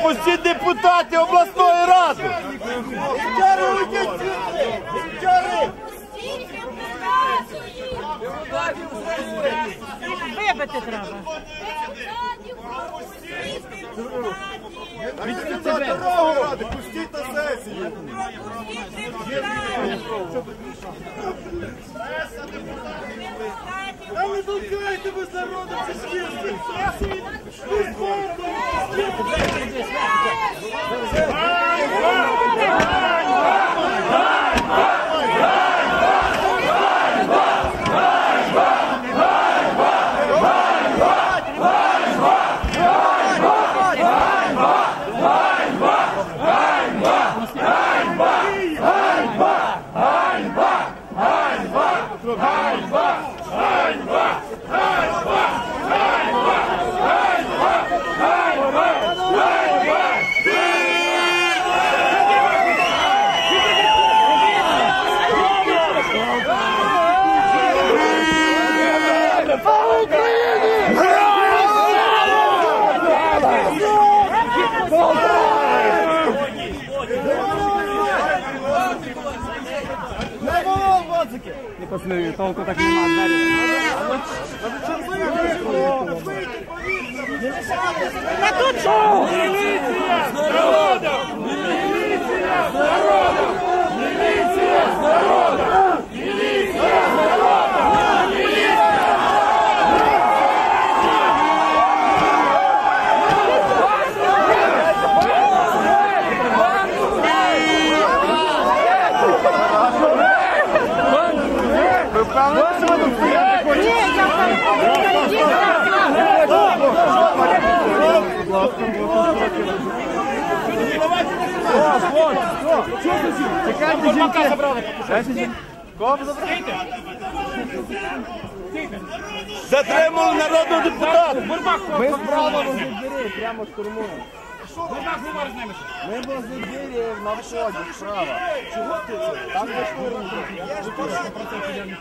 Пропустіть депутатів обласної ради! Вибити треба. Пустіть на сесію! А ви толкаєте ви з народом, це скільки? Не посмотри, толку так нема, А тут що? Міліція з народом! Міліція з народом! Міліція з народом! Міліція з народом! Міліція! Затримали народного депутата! Ми справа возле дверей, прямо штурмуємо. Ми возле дверей на вході, справа. Чого ти це? Там не штурмуємо. Я ж точно про це підемо.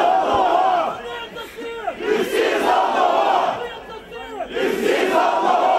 Всі за одного!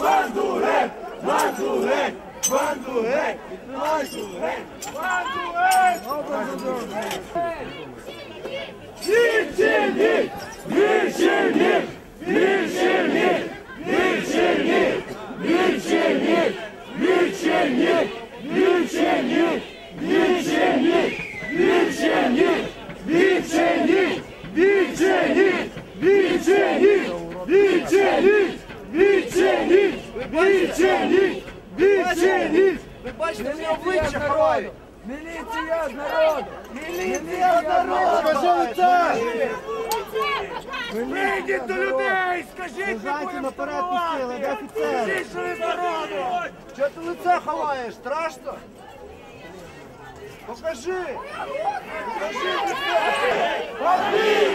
Банду геть! Банду геть! Банду геть! Банду геть! Банду геть! Більше ні! Більше ні! Більше ні! Більше ні! Більше ні! Більше ні! Більше ні! Більше ні! Більше ні! Більше ні! Більше ні! Більше ні! Більше ні! Більше ні! Більше ні! Більше ні! Ви бачите, мені обличчя ховаю. Міліція з народу! Міліція з народу! Скажи лице! Вийдіть до людей! Скажіть, Сержанти наперед пустили, де офіцери? скажіть, що ви з народу! Чого ти лице ховаєш? Страшно? Покажи! Покажи лице!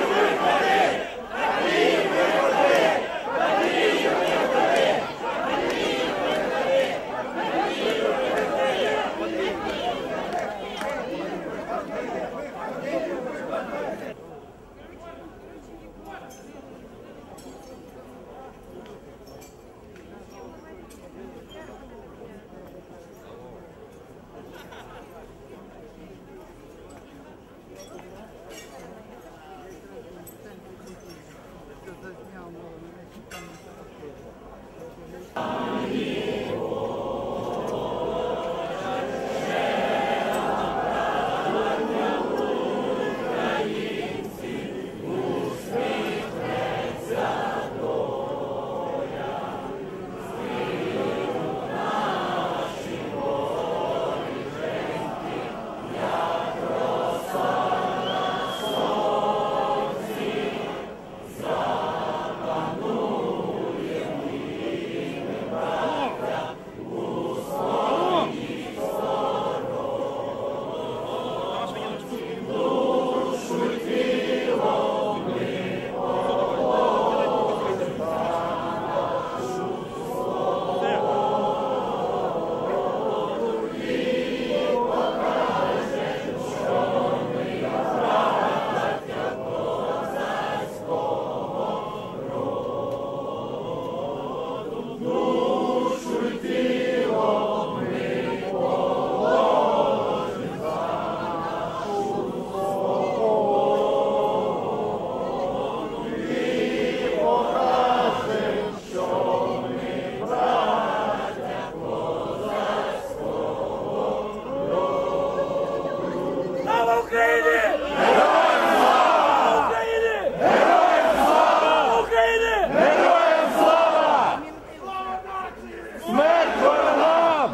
Слава Україні! Героям слава! Україні! Героям слава! Україні! Героям слава! Слава нації! Смерть ворогам!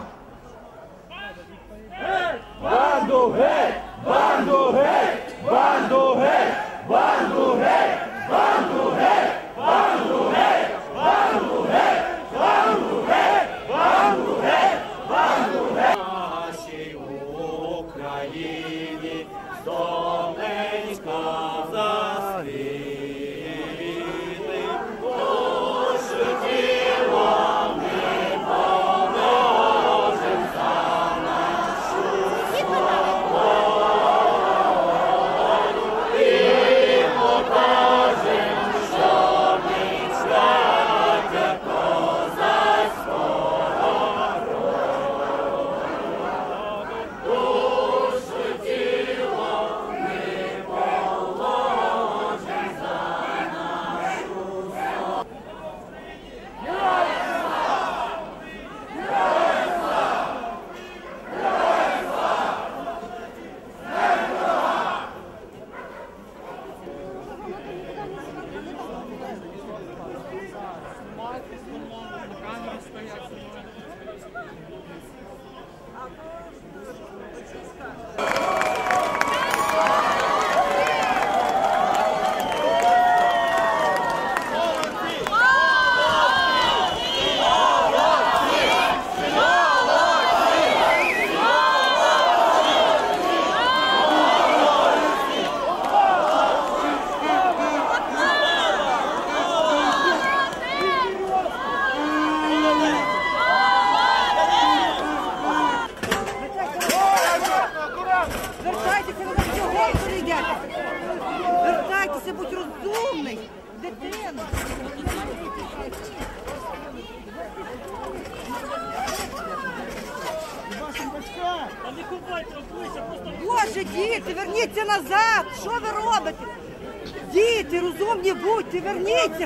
Банду геть! Банду геть! Банду геть! Банду геть! Банду геть! Банду геть! Банду геть! Банду геть! Банду геть! Банду геть! Нашій Україні сонечка засвіти, душу тіло ми положим за нашу і покажем, що ми щастя козацького роду. Душу тіло ми положим за нашу Боже, діти, верніться назад! Що ви робите? Діти, розумні будьте, верніться!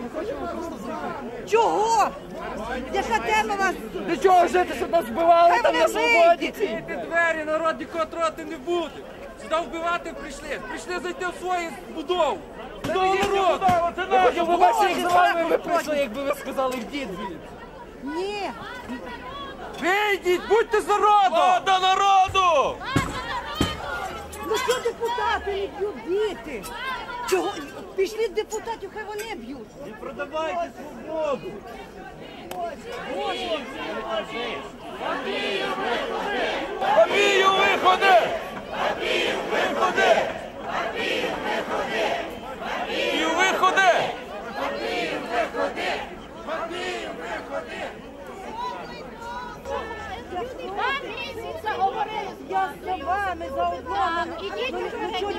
Чого? Яка тема вас? Для чого жити, щоб нас вбивали Хай там вони на свободі? вийдуть. Відкрийте двері, народ нікого трогати не буде. Сюди вбивати прийшли. Прийшли зайти в свою будову. Будову народу. Я хотів побачити, як з вами ви прийшли, якби ви сказали, йдіть звідси. Ні. Вийдіть, будьте з народу! Влада народу! Ну що депутати не б'ють діти? Чого? Пішли депутатів, хай вони б'ють. І продавайте свободу! Бабію виходи! Бабію виходи! Бабію виходи! Я за вами, за одного. Ідіть уже,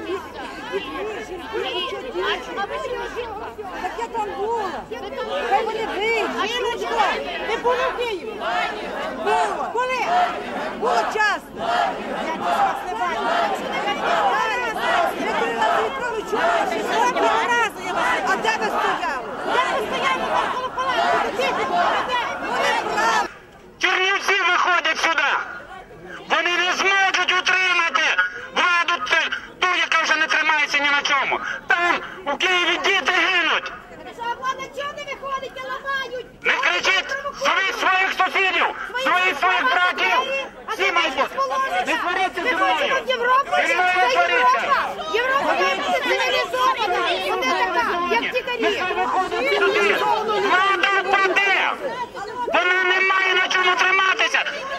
Так я там була. Хай вони вийдуть. А що ж ви? Не було в Києві? Було. Коли? Було часто. Я вас не бачу. Я 13 Вітрович, разу я вас. А де ви стояли? Де ви стояли навколо палати? Діти, Вони праві. Чернівці виходять сюди. Вони не зможуть утримати владу ту, яка вже не тримається ні на чому. Там у Києві діти гинуть. влада чого не виходить, ламають? Не кричіть своїх сусідів, своїх братів. Всі мають бути. Не сваріться зі мною. Європа, Зі мною не сваріться. Європа цивілізована, не така, як тікарі. Нехай виходять сюди. Влада впаде. Вона не має на чому триматися.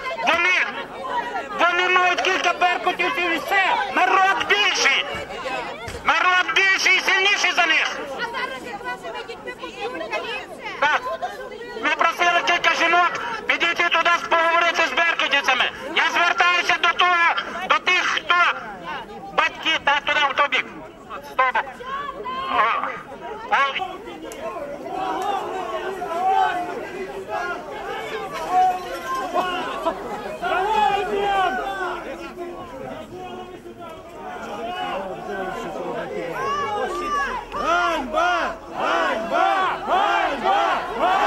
Вони мають кілька беркутівців і все. Народ більший. Народ більший і сильніший за них. А зараз якраз ми дітьми посюркали. Так. Ми просили кілька жінок підійти туди поговорити з беркутівцями. Я звертаюся до тих, хто батьки, та туди в той бік. З того боку. Ганьба! Ганьба! Ганьба!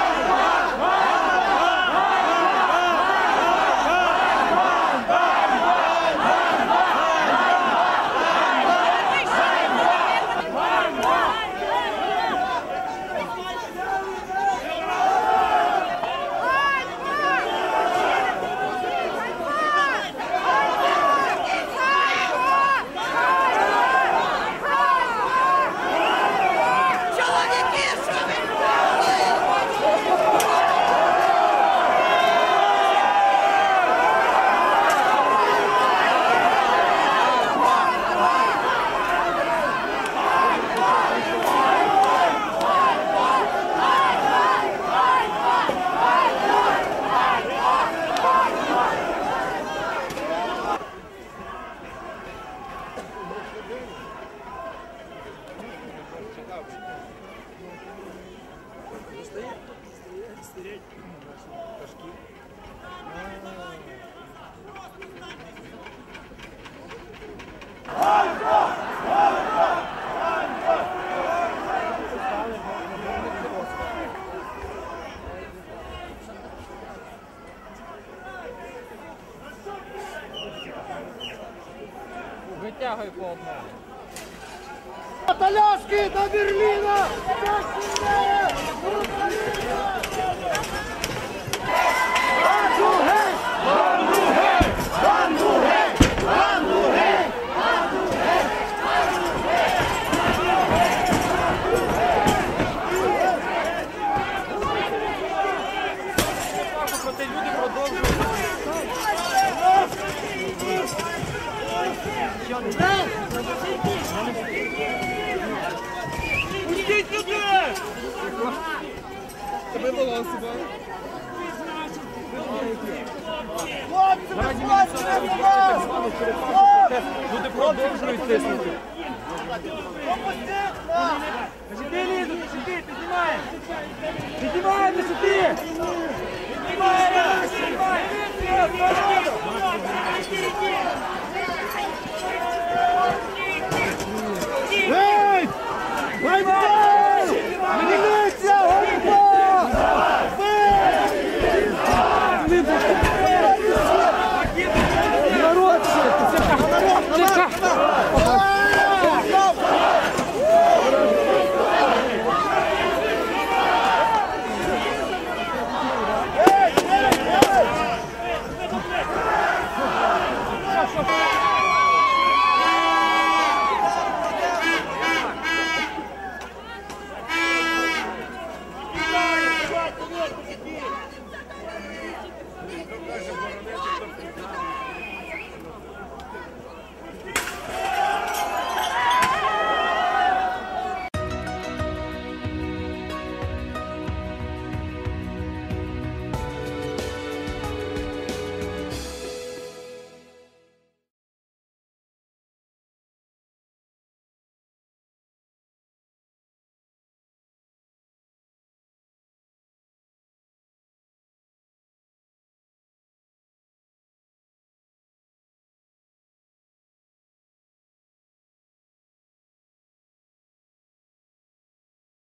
Витягуй по одному. От Аляски до Берліна! Проте люди продовжують. Пустіть людей! Тебе баланс себе. Хлопці, ви хлопці, не вас! Люди продовжують тиснути. Пропустіть нас! Сюди лізуть, сюди, піднімаємо! Піднімаємо сюди! Піднімаємо! Піднімаємо! каже, боронити